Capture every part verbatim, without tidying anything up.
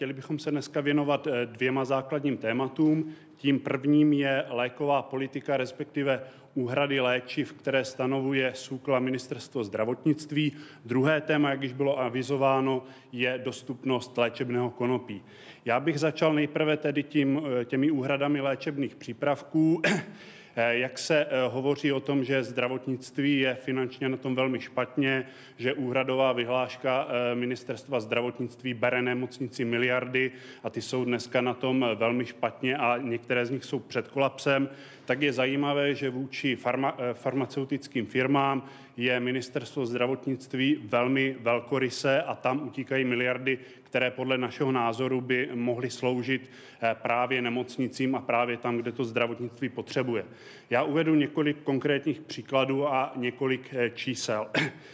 chtěli bychom se dneska věnovat dvěma základním tématům. Tím prvním je léková politika, respektive úhrady léčiv, které stanovuje SÚKL a Ministerstvo zdravotnictví. Druhé téma, jak již bylo avizováno, je dostupnost léčebného konopí. Já bych začal nejprve tedy tím, těmi úhradami léčebných přípravků. Jak se hovoří o tom, že zdravotnictví je finančně na tom velmi špatně, že úhradová vyhláška Ministerstva zdravotnictví bere nemocnici miliardy a ty jsou dneska na tom velmi špatně a některé z nich jsou před kolapsem, tak je zajímavé, že vůči farma, farmaceutickým firmám je Ministerstvo zdravotnictví velmi velkorysé a tam utíkají miliardy, které podle našeho názoru by mohly sloužit právě nemocnicím a právě tam, kde to zdravotnictví potřebuje. Já uvedu několik konkrétních příkladů a několik čísel.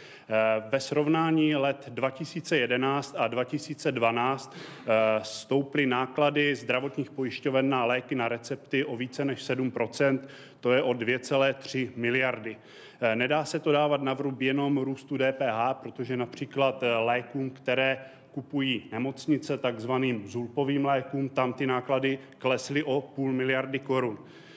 Ve srovnání let dva tisíce jedenáct a dva tisíce dvanáct stouply náklady zdravotních pojišťoven na léky na recepty o více než sedm procent, to je o dvě celé tři miliardy. Nedá se to dávat na vrub jenom růstu D P H, protože například lékům, které kupují nemocnice, takzvaným zulpovým lékům, tam ty náklady klesly o půl miliardy korun.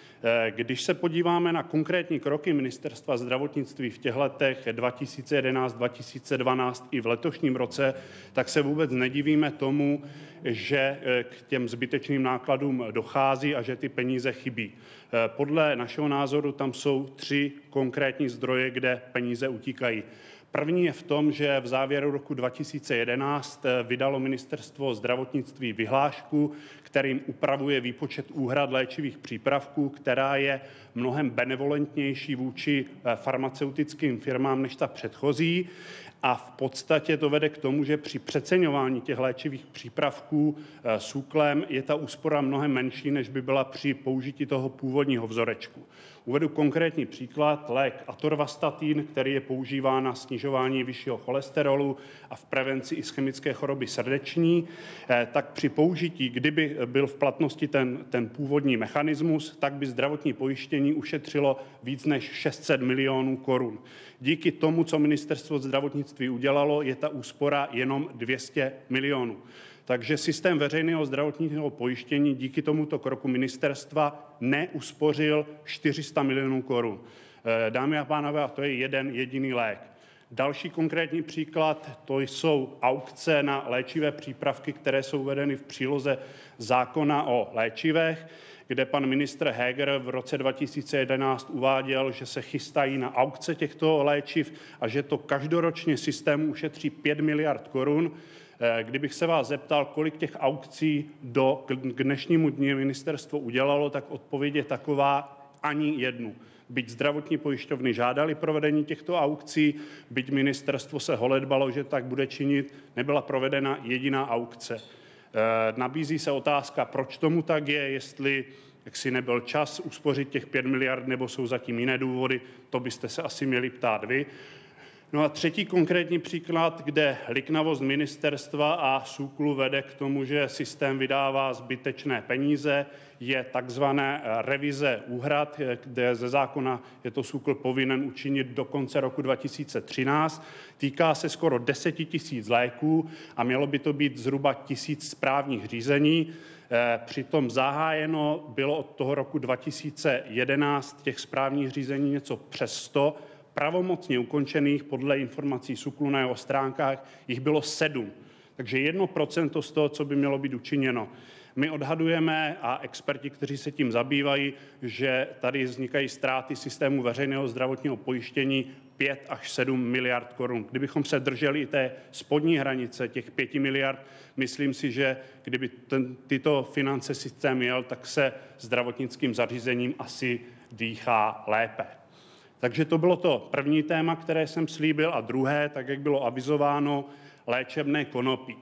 Když se podíváme na konkrétní kroky Ministerstva zdravotnictví v těch letech dva tisíce jedenáct, dva tisíce dvanáct i v letošním roce, tak se vůbec nedivíme tomu, že k těm zbytečným nákladům dochází a že ty peníze chybí. Podle našeho názoru tam jsou tři konkrétní zdroje, kde peníze utíkají. První je v tom, že v závěru roku dva tisíce jedenáct vydalo Ministerstvo zdravotnictví vyhlášku, kterým upravuje výpočet úhrad léčivých přípravků, která je mnohem benevolentnější vůči farmaceutickým firmám než ta předchozí. A v podstatě to vede k tomu, že při přeceňování těch léčivých přípravků SÚKLem je ta úspora mnohem menší, než by byla při použití toho původního vzorečku. Uvedu konkrétní příklad. Lék atorvastatin, který je používán na snižování vyššího cholesterolu a v prevenci ischemické choroby srdeční, tak při použití, kdyby byl v platnosti ten, ten původní mechanismus, tak by zdravotní pojištění ušetřilo víc než šest set milionů korun. Díky tomu, co Ministerstvo zdravotnictví udělalo, je ta úspora jenom dvě stě milionů. Takže systém veřejného zdravotního pojištění díky tomuto kroku ministerstva neuspořil čtyři sta milionů korun. Dámy a pánové, a to je jeden jediný lék. Další konkrétní příklad, to jsou aukce na léčivé přípravky, které jsou uvedeny v příloze zákona o léčivech, kde pan ministr Heger v roce dva tisíce jedenáct uváděl, že se chystají na aukce těchto léčiv a že to každoročně systému ušetří pět miliard korun. Kdybych se vás zeptal, kolik těch aukcí do k dnešnímu dni ministerstvo udělalo, tak odpověď je taková: ani jednu. Byť zdravotní pojišťovny žádali provedení těchto aukcí, byť ministerstvo se holedbalo, že tak bude činit, nebyla provedena jediná aukce. Nabízí se otázka, proč tomu tak je, jestli jaksi nebyl čas uspořit těch pět miliard, nebo jsou zatím jiné důvody, to byste se asi měli ptát vy. No a třetí konkrétní příklad, kde liknavost ministerstva a SÚKLu vede k tomu, že systém vydává zbytečné peníze, je takzvané revize úhrad, kde ze zákona je to SÚKL povinen učinit do konce roku dva tisíce třináct. Týká se skoro deseti tisíc léků a mělo by to být zhruba tisíc správních řízení. Přitom zahájeno bylo od toho roku dva tisíce jedenáct těch správních řízení něco přes sto, pravomocně ukončených podle informací SÚKLu na jeho stránkách jich bylo sedm. Takže jedno procento z toho, co by mělo být učiněno. My odhadujeme, a experti, kteří se tím zabývají, že tady vznikají ztráty systému veřejného zdravotního pojištění pět až sedm miliard korun. Kdybychom se drželi i té spodní hranice těch pěti miliard, myslím si, že kdyby ten, tyto finance systém měl, tak se zdravotnickým zařízením asi dýchá lépe. Takže to bylo to první téma, které jsem slíbil, a druhé, tak jak bylo avizováno, léčebné konopí.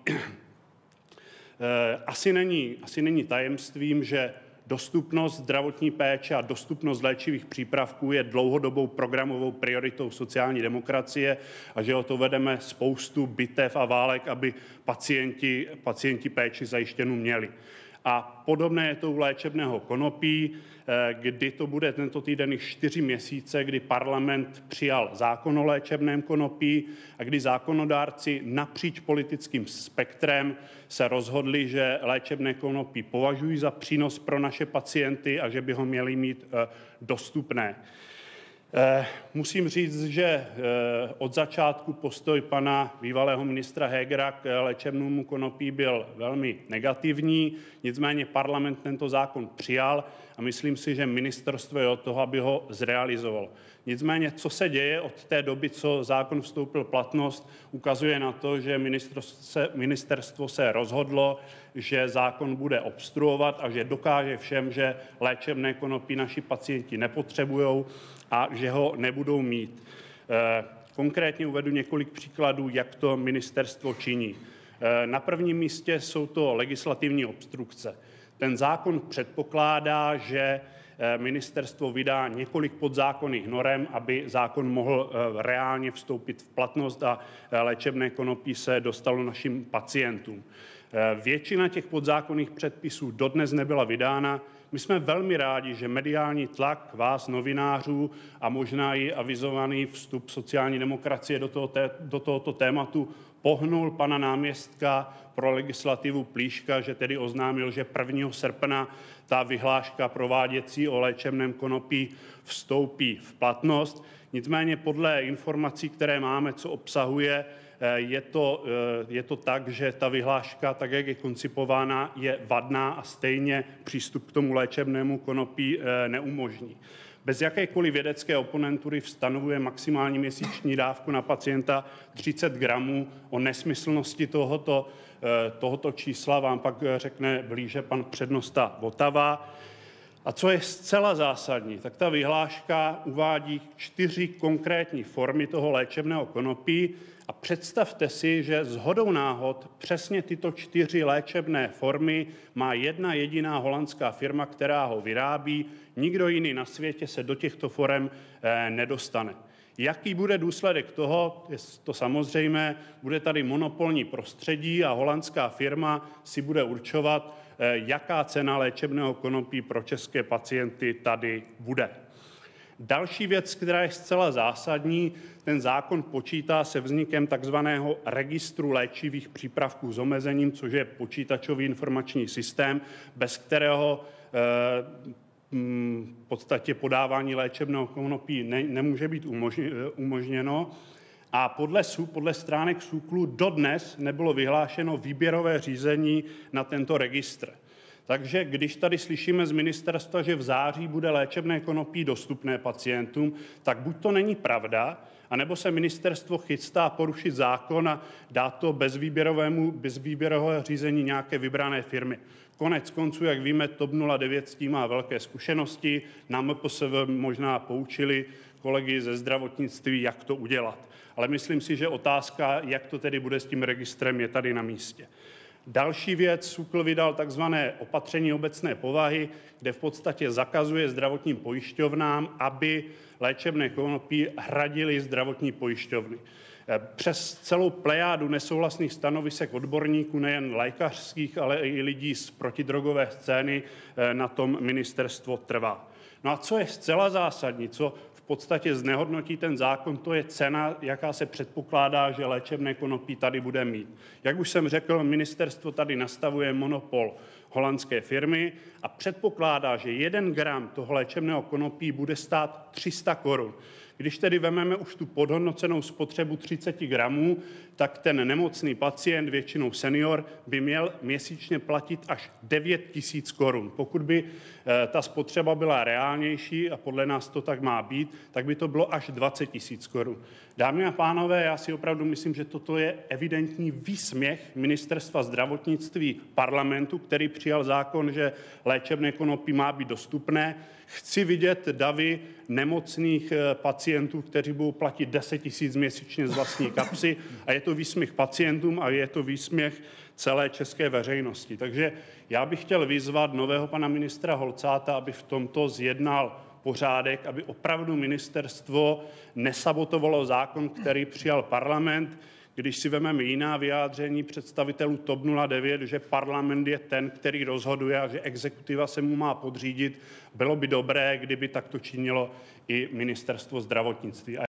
Asi není, asi není tajemstvím, že dostupnost zdravotní péče a dostupnost léčivých přípravků je dlouhodobou programovou prioritou sociální demokracie a že o to vedeme spoustu bitev a válek, aby pacienti, pacienti péči zajištěnu měli. A podobné je to u léčebného konopí, kdy to bude tento týden již čtyři měsíce, kdy parlament přijal zákon o léčebném konopí a kdy zákonodárci napříč politickým spektrem se rozhodli, že léčebné konopí považují za přínos pro naše pacienty a že by ho měli mít dostupné. Musím říct, že od začátku postoj pana bývalého ministra Hegera k léčebnému konopí byl velmi negativní, nicméně parlament tento zákon přijal a myslím si, že ministerstvo je od toho, aby ho zrealizovalo. Nicméně, co se děje od té doby, co zákon vstoupil v platnost, ukazuje na to, že ministerstvo se, ministerstvo se rozhodlo, že zákon bude obstruovat a že dokáže všem, že léčebné konopí naši pacienti nepotřebují a že ho nebudou mít. Konkrétně uvedu několik příkladů, jak to ministerstvo činí. Na prvním místě jsou to legislativní obstrukce. Ten zákon předpokládá, že ministerstvo vydá několik podzákonných norem, aby zákon mohl reálně vstoupit v platnost a léčebné konopí se dostalo našim pacientům. Většina těch podzákonných předpisů dodnes nebyla vydána. My jsme velmi rádi, že mediální tlak vás, novinářů, a možná i avizovaný vstup sociální demokracie do, toho, do tohoto tématu pohnul pana náměstka pro legislativu Plíška, že tedy oznámil, že prvního srpna ta vyhláška prováděcí o léčebném konopí vstoupí v platnost. Nicméně podle informací, které máme, co obsahuje, je to, je to tak, že ta vyhláška, tak jak je koncipována, je vadná a stejně přístup k tomu léčebnému konopí neumožní. Bez jakékoliv vědecké oponentury stanovuje maximální měsíční dávku na pacienta třicet gramů. O nesmyslnosti tohoto, tohoto čísla vám pak řekne blíže pan přednosta Votava. A co je zcela zásadní, tak ta vyhláška uvádí čtyři konkrétní formy toho léčebného konopí a představte si, že shodou náhod přesně tyto čtyři léčebné formy má jedna jediná holandská firma, která ho vyrábí. Nikdo jiný na světě se do těchto forem nedostane. Jaký bude důsledek toho? Je to samozřejmé, bude tady monopolní prostředí a holandská firma si bude určovat, jaká cena léčebného konopí pro české pacienty tady bude. Další věc, která je zcela zásadní, ten zákon počítá se vznikem takzvaného registru léčivých přípravků s omezením, což je počítačový informační systém, bez kterého v podstatě podávání léčebného konopí ne, nemůže být umožněno. A podle, podle stránek SÚKLu dodnes nebylo vyhlášeno výběrové řízení na tento registr. Takže když tady slyšíme z ministerstva, že v září bude léčebné konopí dostupné pacientům, tak buď to není pravda, anebo se ministerstvo chystá porušit zákon a dát to bezvýběrovému, bezvýběrového řízení nějaké vybrané firmy. Konec konců, jak víme, TOP nula devět s tím má velké zkušenosti. Na M P S V možná poučili kolegy ze zdravotnictví, jak to udělat. Ale myslím si, že otázka, jak to tedy bude s tím registrem, je tady na místě. Další věc, SÚKL vydal takzvané opatření obecné povahy, kde v podstatě zakazuje zdravotním pojišťovnám, aby léčebné konopí hradily zdravotní pojišťovny. Přes celou plejádu nesouhlasných stanovisek odborníků, nejen lékařských, ale i lidí z protidrogové scény, na tom ministerstvo trvá. No a co je zcela zásadní, co v podstatě znehodnotí ten zákon, to je cena, jaká se předpokládá, že léčebné konopí tady bude mít. Jak už jsem řekl, ministerstvo tady nastavuje monopol holandské firmy a předpokládá, že jeden gram toho léčebného konopí bude stát tři sta korun. Když tedy vememe už tu podhodnocenou spotřebu třicet gramů, tak ten nemocný pacient, většinou senior, by měl měsíčně platit až devět tisíc korun. Pokud by ta spotřeba byla reálnější, a podle nás to tak má být, tak by to bylo až dvacet tisíc korun. Dámy a pánové, já si opravdu myslím, že toto je evidentní výsměch Ministerstva zdravotnictví parlamentu, který přijal zákon, že léčebné konopí má být dostupné. Chci vidět davy nemocných pacientů, kteří budou platit deset tisíc měsíčně z vlastní kapsy, a je to výsměch pacientům a je to výsměch celé české veřejnosti. Takže já bych chtěl vyzvat nového pana ministra Holcáta, aby v tomto zjednal pořádek, aby opravdu ministerstvo nesabotovalo zákon, který přijal parlament, Když si vezmeme jiná vyjádření představitelů TOP nula devět, že parlament je ten, který rozhoduje a že exekutiva se mu má podřídit, bylo by dobré, kdyby takto činilo i ministerstvo zdravotnictví.